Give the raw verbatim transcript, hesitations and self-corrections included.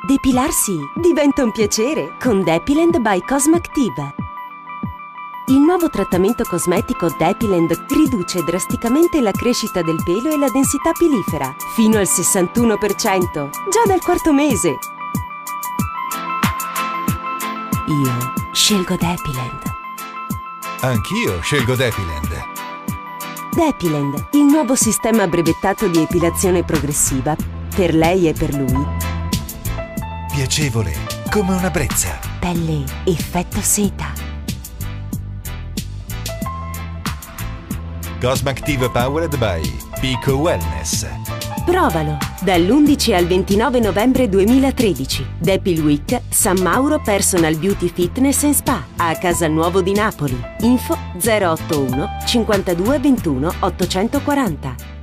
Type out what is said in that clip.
Depilarsi diventa un piacere con Depilend by Cosmactive. Il nuovo trattamento cosmetico Depilend riduce drasticamente la crescita del pelo e la densità pilifera, fino al sessantuno per cento, già dal quarto mese. Io scelgo Depilend. Anch'io scelgo Depilend. Depilend, il nuovo sistema brevettato di epilazione progressiva per lei e per lui. Piacevole, come una brezza. Pelle effetto seta. Cosmactive Powered by Pico Wellness. Provalo! Dall'undici al ventinove novembre duemilatredici. Depil Week San Mauro Personal Beauty Fitness and Spa a Casalnuovo di Napoli. Info zero otto uno cinquantadue ventuno ottocentoquaranta.